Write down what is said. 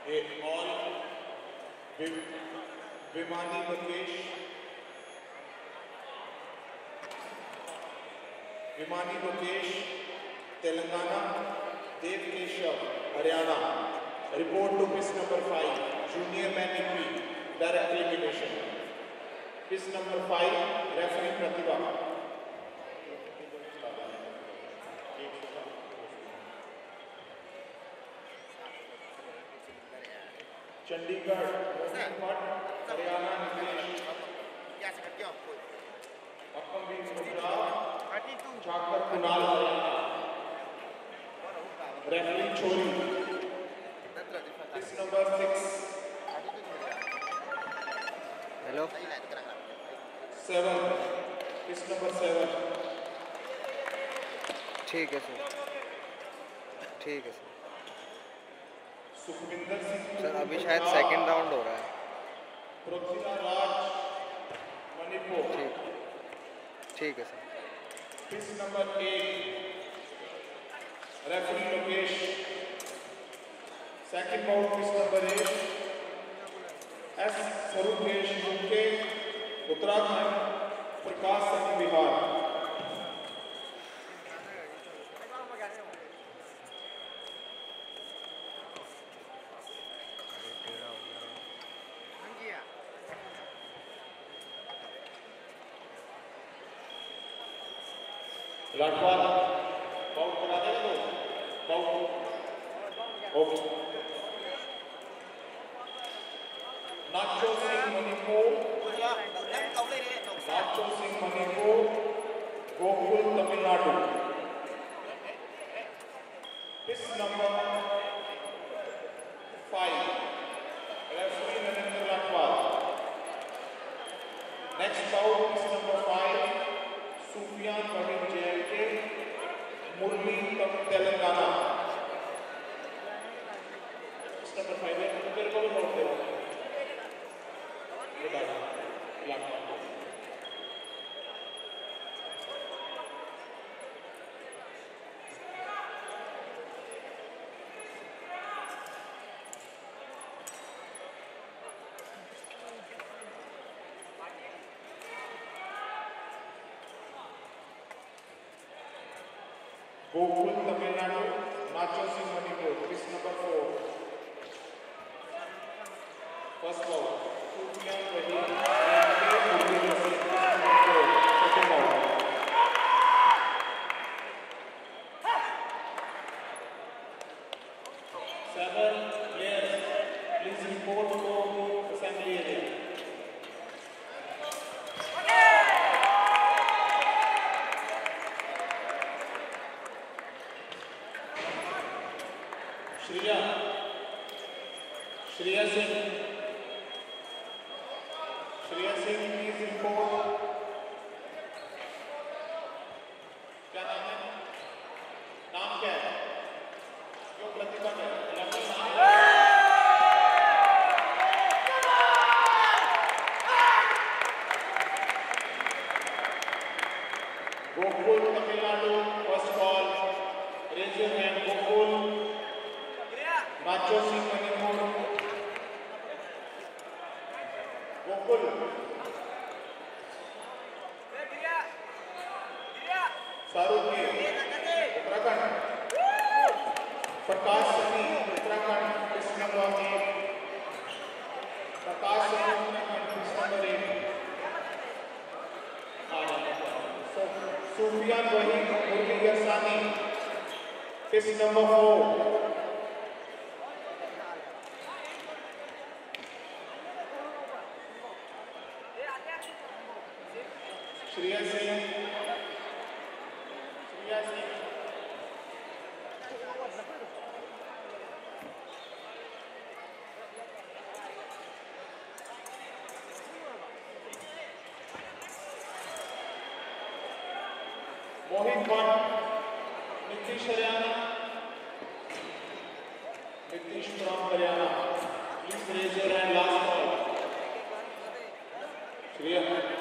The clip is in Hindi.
ये all Vimani Mukesh, Vimani Mukesh Telangana, Dev Keshav Haryana. Report to pitch number 5 junior man EP direct elimination. Pitch number 5 referee Pratibha. Chandigarh Haryana Nitesh, Jhakar Kunal Haryana. Referee छोरी। Pitch number 6 hello 7 pitch number 7। ठीक है सर, ठीक है सर। सुखविंदर सिंह सर अभी शायद सेकंड राउंड हो रहा है। पृथ्वीराज मणिपुर। ठीक है sir. Pitch number 8 referee Lokesh. Second bout pitch number 8 S Swaroopesh UK Uttarakhand, Prakash Sunny Bihar. Latwal bout करा देगा तो bout okay. Nacho Singh Manipur, Nacho Singh Manipur, Gokul Tamil Nadu. Pitch number 5 referee Narendra Latwal. Next bout pitch number 5 Sufiyan Waheed JNK, Murli Telangana. Pitch number 5 है तो तेरे को भी बाउट देगा। Gokul Tamil Nadu, Nacho Singh Manipur. Pitch number 4 first ball Sufiyan Waheed second ball. 7 players please report to assembly area। Shreya Singh, Shreya Singh please report. क्या नाम है? नाम क्या है? क्यों प्रतिभा है? Gokul Tamil Nadu first ball. Raise your hand Gokul. Nacho Singh Manipur. Gokul Shahrukh Uttarakhand. Prakash Sunny Uttarakhand. Pitch number 8 Prakash Sunny Uttarakhand. Pitch number 8 Sufiyan Waheed Murli Garsani. Pitch number 4 Shreya Singh, Shreya Singh Mohit Bhatt, Nitish Haryana, Nitish from Haryana. Please raise your hand last ball. Shreya